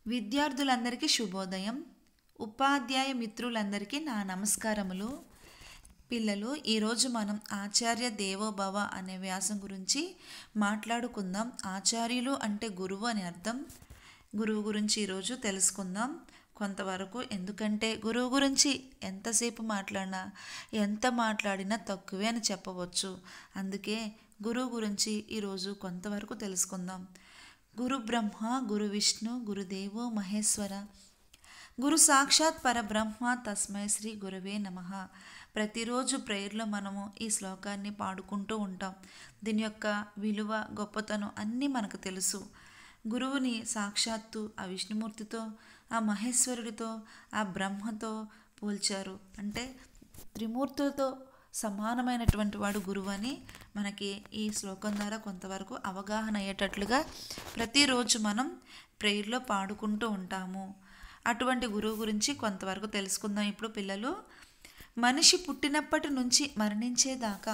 విద్యార్థులందరికీ శుభోదయం. ఉపాధ్యాయ మిత్రులందరికీ నా నమస్కారములు. పిల్లలు, ఈరోజు మనం ఆచార్య దేవోభవ అనే వ్యాసం గురించి మాట్లాడుకుందాం. ఆచార్యులు అంటే గురువు అని అర్థం. గురువు గురించి ఈరోజు తెలుసుకుందాం కొంతవరకు. ఎందుకంటే గురువు గురించి ఎంతసేపు మాట్లాడినా ఎంత మాట్లాడినా తక్కువే అని చెప్పవచ్చు. అందుకే గురువు గురించి ఈరోజు కొంతవరకు తెలుసుకుందాం. గురు బ్రహ్మ, గురు విష్ణు, గురుదేవో మహేశ్వర, గురు సాక్షాత్ పరబ్రహ్మ, తస్మై శ్రీ గురవే నమః. ప్రతిరోజు ప్రేయర్లో మనము ఈ శ్లోకాన్ని పాడుకుంటూ ఉంటాం. దీని యొక్క విలువ, గొప్పతనం అన్నీ మనకు తెలుసు. గురువుని సాక్షాత్తు ఆ విష్ణుమూర్తితో, ఆ మహేశ్వరుడితో, ఆ బ్రహ్మతో పోల్చారు. అంటే త్రిమూర్తులతో సమానమైనటువంటి వాడు గురువు అని మనకి ఈ శ్లోకం ద్వారా కొంతవరకు అవగాహన అయ్యేటట్లుగా ప్రతిరోజు మనం ప్రేయర్లో పాడుకుంటూ ఉంటాము. అటువంటి గురువు గురించి కొంతవరకు తెలుసుకుందాం. ఇప్పుడు పిల్లలు, మనిషి పుట్టినప్పటి నుంచి మరణించేదాకా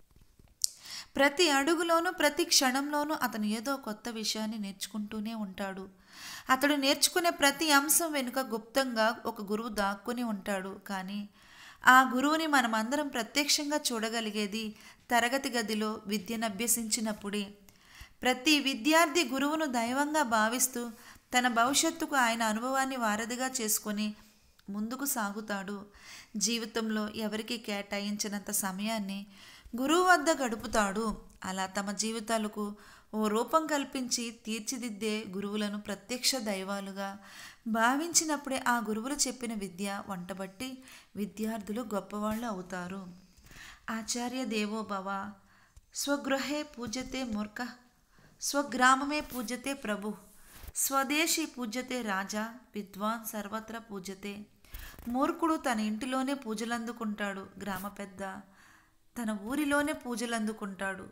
ప్రతి అడుగులోనూ ప్రతి క్షణంలోనూ అతను ఏదో కొత్త విషయాన్ని నేర్చుకుంటూనే ఉంటాడు. అతడు నేర్చుకునే ప్రతి అంశం వెనుక గుప్తంగా ఒక గురువు దాక్కుని ఉంటాడు. కానీ ఆ గురువుని మనమందరం ప్రత్యక్షంగా చూడగలిగేది తరగతి గదిలో విద్యను అభ్యసించినప్పుడే. ప్రతి విద్యార్థి గురువును దైవంగా భావిస్తూ తన భవిష్యత్తుకు ఆయన అనుభవాన్ని వారధిగా చేసుకొని ముందుకు సాగుతాడు. జీవితంలో ఎవరికి కేటాయించినంత సమయాన్ని గురువు వద్ద గడుపుతాడు. అలా తమ జీవితాలకు ఓ రూపం కల్పించి తీర్చిదిద్దే గురువులను ప్రత్యక్ష దైవాలుగా భావించినప్పుడే ఆ గురువులు చెప్పిన విద్య వంటబట్టి విద్యార్థులు గొప్పవాళ్ళు అవుతారు. ఆచార్య దేవోభవ. స్వగృహే పూజ్యతే మూర్ఖ, స్వగ్రామమే పూజ్యతే ప్రభు, స్వదేశీ పూజ్యతే రాజా, విద్వాన్ సర్వత్ర పూజ్యతే. మూర్ఖుడు తన ఇంటిలోనే పూజలందుకుంటాడు. గ్రామ పెద్ద తన ఊరిలోనే పూజలందుకుంటాడు.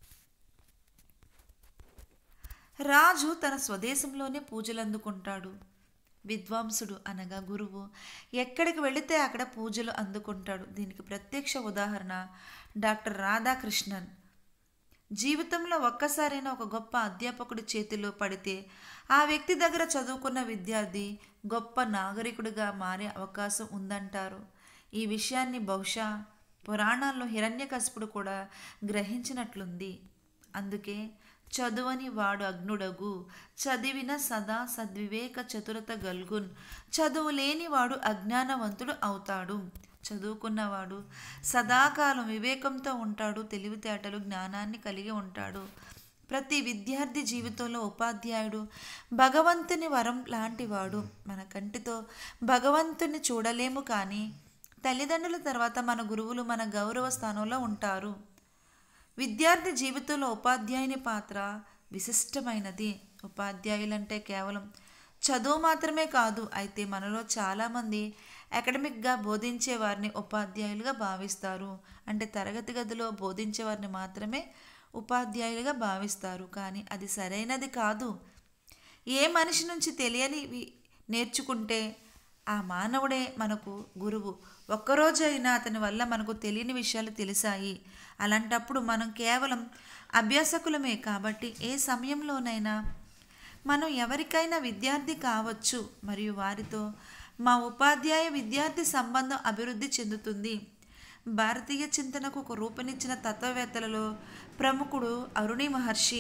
రాజు తన స్వదేశంలోనే పూజలందుకుంటాడు. విద్వాంసుడు అనగా గురువు ఎక్కడికి వెళితే అక్కడ పూజలు అందుకుంటాడు. దీనికి ప్రత్యక్ష ఉదాహరణ డాక్టర్ రాధాకృష్ణన్. జీవితంలో ఒక్కసారైనా ఒక గొప్ప అధ్యాపకుడి చేతిలో పడితే ఆ వ్యక్తి దగ్గర చదువుకున్న విద్యార్థి గొప్ప నాగరికుడిగా మారే అవకాశం ఉందంటారు. ఈ విషయాన్ని బహుశా పురాణాల్లో హిరణ్యకశిపుడు కూడా గ్రహించినట్లుంది. అందుకే చదువని వాడు అగ్నుడగు, చదివిన సదా సద్వివేక చతురత గల్గున్. చదువు లేని వాడు అజ్ఞానవంతుడు అవుతాడు. చదువుకున్నవాడు సదాకాలం వివేకంతో ఉంటాడు. తెలివితేటలు, జ్ఞానాన్ని కలిగి ఉంటాడు. ప్రతి విద్యార్థి జీవితంలో ఉపాధ్యాయుడు భగవంతుని వరం లాంటివాడు. మన కంటితో భగవంతుని చూడలేము, కానీ తల్లిదండ్రుల తర్వాత మన గురువులు మన గౌరవ స్థానంలో ఉంటారు. విద్యార్థి జీవితంలో ఉపాధ్యాయుని పాత్ర విశిష్టమైనది. ఉపాధ్యాయులంటే కేవలం చదువు మాత్రమే కాదు. అయితే మనలో చాలామంది అకాడమిక్గా బోధించే వారిని ఉపాధ్యాయులుగా భావిస్తారు. అంటే తరగతి గదిలో బోధించే వారిని మాత్రమే ఉపాధ్యాయులుగా భావిస్తారు. కానీ అది సరైనది కాదు. ఏ మనిషి నుంచి తెలియనివి నేర్చుకుంటే ఆ మానవుడే మనకు గురువు. ఒక్కరోజైనా అతని వల్ల మనకు తెలియని విషయాలు తెలిసాయి. అలాంటప్పుడు మనం కేవలం అభ్యాసకులమే. కాబట్టి ఏ సమయంలోనైనా మనం ఎవరికైనా విద్యార్థి కావచ్చు మరియు వారితో మా ఉపాధ్యాయ విద్యార్థి సంబంధం అభివృద్ధి చెందుతుంది. భారతీయ చింతనకు ఒక రూపనిచ్చిన తత్వవేత్తలలో ప్రముఖుడు అరుణి మహర్షి.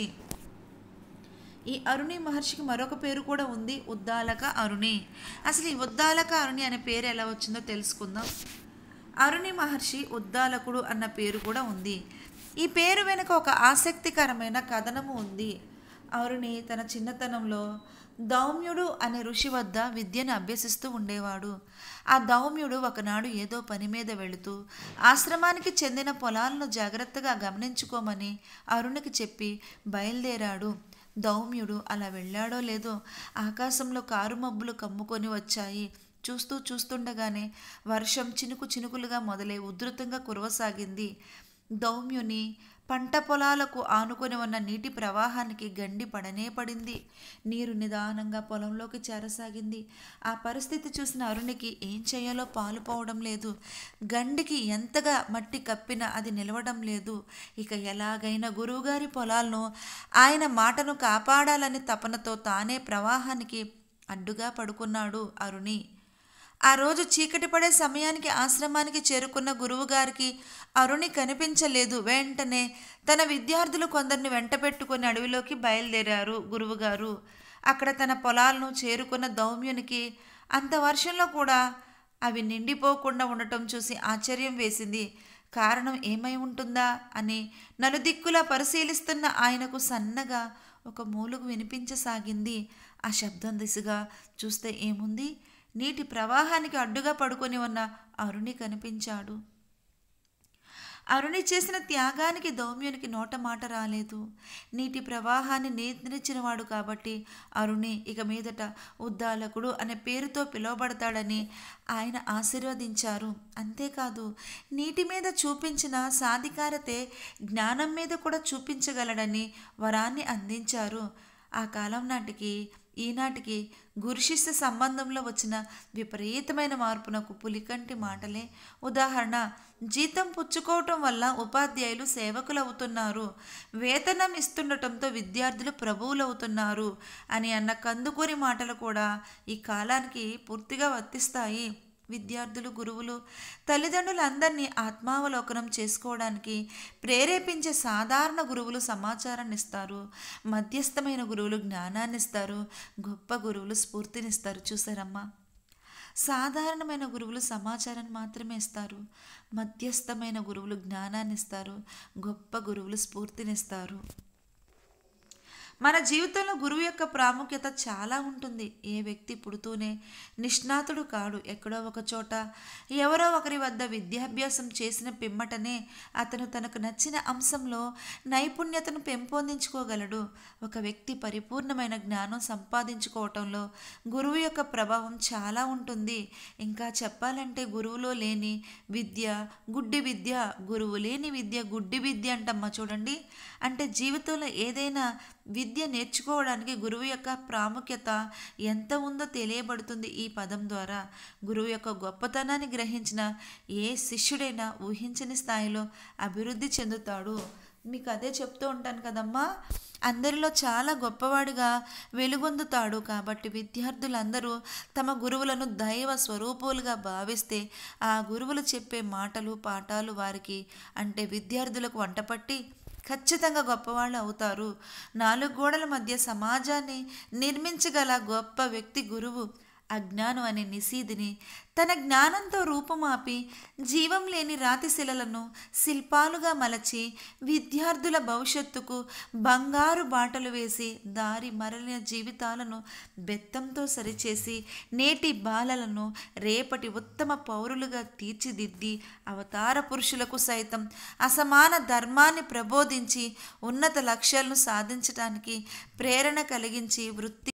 ఈ అరుణి మహర్షికి మరొక పేరు కూడా ఉంది, ఉద్దాలక అరుణి. అసలు ఈ ఉద్దాలక అరుణి అనే పేరు ఎలా వచ్చిందో తెలుసుకుందాం. అరుణి మహర్షి ఉద్దాలకుడు అన్న పేరు కూడా ఉంది. ఈ పేరు వెనుక ఒక ఆసక్తికరమైన కథనము ఉంది. అరుణి తన చిన్నతనంలో దౌమ్యుడు అనే ఋషి వద్ద విద్యను అభ్యసిస్తూ ఉండేవాడు. ఆ దౌమ్యుడు ఒకనాడు ఏదో పని మీద వెళుతూ ఆశ్రమానికి చెందిన పొలాలను జాగ్రత్తగా గమనించుకోమని అరుణికి చెప్పి బయలుదేరాడు. దౌమ్యుడు అలా వెళ్ళాడో లేదో ఆకాశంలో కారు మబ్బులు కమ్ముకొని వచ్చాయి. చూస్తుండగానే వర్షం చినుకు చినుకులుగా మొదలై ఉధృతంగా కురవసాగింది. దౌమ్యుని పంట పొలాలకు ఆనుకొని ఉన్న నీటి ప్రవాహానికి గండి పడనే పడింది. నీరు నిదానంగా పొలంలోకి చేరసాగింది. ఆ పరిస్థితి చూసిన అరుణికి ఏం చేయాలో పాలుపోవడం లేదు. గండికి ఎంతగా మట్టి కప్పినా అది నిలవడం లేదు. ఇక ఎలాగైనా గురువుగారి పొలాలను ఆయన మాటను కాపాడాలని తపనతో తానే ప్రవాహానికి అడ్డుగా పడుకున్నాడు అరుణి. ఆ రోజు చీకటి పడే సమయానికి ఆశ్రమానికి చేరుకున్న గురువుగారికి అరుణి కనిపించలేదు. వెంటనే తన విద్యార్థులు కొందరిని వెంట పెట్టుకుని అడవిలోకి బయలుదేరారు గురువుగారు. అక్కడ తన పొలాలను చేరుకున్న దౌమ్యునికి అంత వర్షంలో కూడా అవి నిండిపోకుండా ఉండటం చూసి ఆశ్చర్యం వేసింది. కారణం ఏమై ఉంటుందా అని నలుదిక్కులా పరిశీలిస్తున్న ఆయనకు సన్నగా ఒక మూలుగు వినిపించసాగింది. ఆ శబ్దం దిశగా చూస్తే ఏముంది, నీటి ప్రవాహానికి అడ్డుగా పడుకొని ఉన్న అరుణి కనిపించాడు. అరుణి చేసిన త్యాగానికి దౌమ్యునికి నోట మాట రాలేదు. నీటి ప్రవాహాన్ని నియంత్రించినవాడు కాబట్టి అరుణి ఇక మీదట ఉద్దాలకుడు అనే పేరుతో పిలువబడతాడని ఆయన ఆశీర్వదించారు. అంతేకాదు, నీటి మీద చూపించిన సాధికారతే జ్ఞానం మీద కూడా చూపించగలడని వరాన్ని అందించారు. ఆ కాలం నాటికి ఈనాటికి గురు శిష్య సంబంధంలో వచ్చిన విపరీతమైన మార్పునకు పులికంటి మాటలే ఉదాహరణ. జీతం పుచ్చుకోవటం వల్ల ఉపాధ్యాయులు సేవకులవుతున్నారు, వేతనం ఇస్తుండటంతో విద్యార్థులు ప్రభువులవుతున్నారు అని అన్న కందుకూరి మాటలు కూడా ఈ కాలానికి పూర్తిగా వర్తిస్తాయి. విద్యార్థులు, గురువులు, తల్లిదండ్రులందరినీ ఆత్మావలోకనం చేసుకోవడానికి ప్రేరేపించే సాధారణ గురువులు సమాచారాన్ని ఇస్తారు, మధ్యస్థమైన గురువులు జ్ఞానాన్ని ఇస్తారు, గొప్ప గురువులు స్ఫూర్తినిస్తారు. చూసారమ్మా, సాధారణమైన గురువులు సమాచారాన్ని మాత్రమే ఇస్తారు, మధ్యస్థమైన గురువులు జ్ఞానాన్ని ఇస్తారు, గొప్ప గురువులు స్ఫూర్తినిస్తారు. మన జీవితంలో గురువు యొక్క ప్రాముఖ్యత చాలా ఉంటుంది. ఏ వ్యక్తి పుడుతూనే నిష్ణాతుడు కాడు. ఎక్కడో ఒక చోట ఎవరో ఒకరి వద్ద విద్యాభ్యాసం చేసిన పిమ్మటనే అతను తనకు నచ్చిన అంశంలో నైపుణ్యతను పెంపొందించుకోగలడు. ఒక వ్యక్తి పరిపూర్ణమైన జ్ఞానం సంపాదించుకోవటంలో గురువు యొక్క ప్రభావం చాలా ఉంటుంది. ఇంకా చెప్పాలంటే గురువులో లేని విద్య గుడ్డి విద్య, గురువు లేని విద్య గుడ్డి విద్య అంటమ్మా. చూడండి, అంటే జీవితంలో ఏదైనా విద్య నేర్చుకోవడానికి గురువు యొక్క ప్రాముఖ్యత ఎంత ఉందో తెలియబడుతుంది ఈ పదం ద్వారా. గురువు యొక్క గొప్పతనాన్ని గ్రహించిన ఏ శిష్యుడైనా ఊహించని స్థాయిలో అభివృద్ధి చెందుతాడు. మీకు అదే చెప్తూ ఉంటాను కదమ్మా, అందరిలో చాలా గొప్పవాడిగా వెలుగొందుతాడు. కాబట్టి విద్యార్థులందరూ తమ గురువులను దైవ స్వరూపులుగా భావిస్తే ఆ గురువులు చెప్పే మాటలు పాఠాలు వారికి అంటే విద్యార్థులకు వంటపట్టి ఖచ్చితంగా గొప్పవాళ్ళు అవుతారు. 4 గోడల మధ్య సమాజాన్ని నిర్మించగల గొప్ప వ్యక్తి గురువు. అజ్ఞానం అనే నిశీదిని తన జ్ఞానంతో రూపుమాపి జీవం లేని రాతి శిలలను శిల్పాలుగా మలచి విద్యార్థుల భవిష్యత్తుకు బంగారు బాటలు వేసి దారి మరలిన జీవితాలను బెత్తంతో సరిచేసి నేటి బాలలను రేపటి ఉత్తమ పౌరులుగా తీర్చిదిద్ది అవతార పురుషులకు సైతం అసమాన ధర్మాన్ని ప్రబోధించి ఉన్నత లక్ష్యాలను సాధించడానికి ప్రేరణ కలిగించి వృత్తి